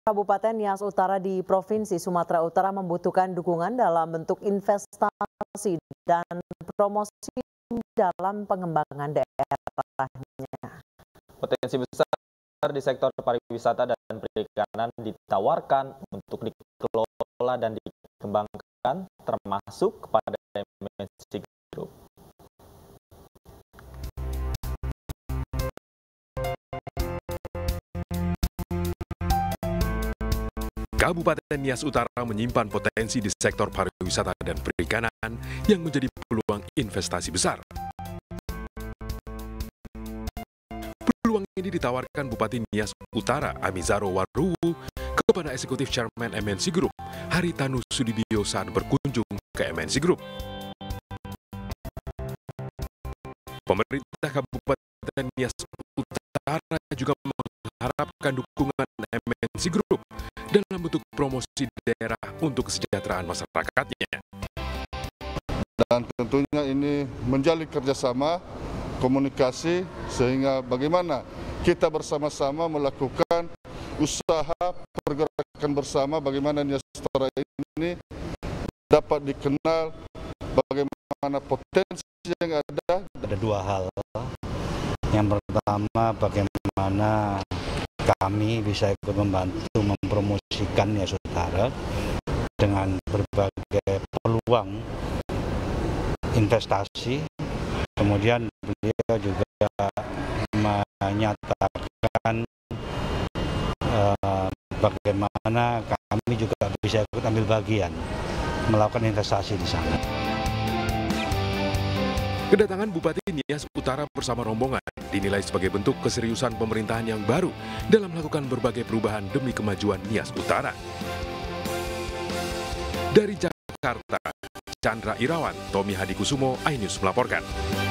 Kabupaten Nias Utara di Provinsi Sumatera Utara membutuhkan dukungan dalam bentuk investasi dan promosi dalam pengembangan daerahnya. Potensi besar di sektor pariwisata dan perikanan ditawarkan untuk dikelola dan dikembangkan, termasuk kepada MNC Group. Kabupaten Nias Utara menyimpan potensi di sektor pariwisata dan perikanan yang menjadi peluang investasi besar. Peluang ini ditawarkan Bupati Nias Utara Amizaro Waruwu kepada Eksekutif Chairman MNC Group Haritanu Sudibyo saat berkunjung ke MNC Group. Pemerintah Kabupaten Nias Utara juga mengharapkan dukungan MNC Group dalam bentuk promosi daerah untuk kesejahteraan masyarakatnya. Dan tentunya ini menjalin kerjasama, komunikasi, sehingga bagaimana kita bersama-sama melakukan usaha pergerakan bersama, bagaimana Nias Utara ini dapat dikenal, bagaimana potensi yang ada. Ada dua hal. Yang pertama, bagaimana kami bisa ikut membantu mempromosikan Nias Utara dengan berbagai peluang investasi. Kemudian beliau juga menyatakan bagaimana kami juga bisa ikut ambil bagian melakukan investasi di sana. Kedatangan Bupati Nias Utara bersama rombongan dinilai sebagai bentuk keseriusan pemerintahan yang baru dalam melakukan berbagai perubahan demi kemajuan Nias Utara. Dari Jakarta, Chandra Irawan, Tommy Hadikusumo, iNews melaporkan.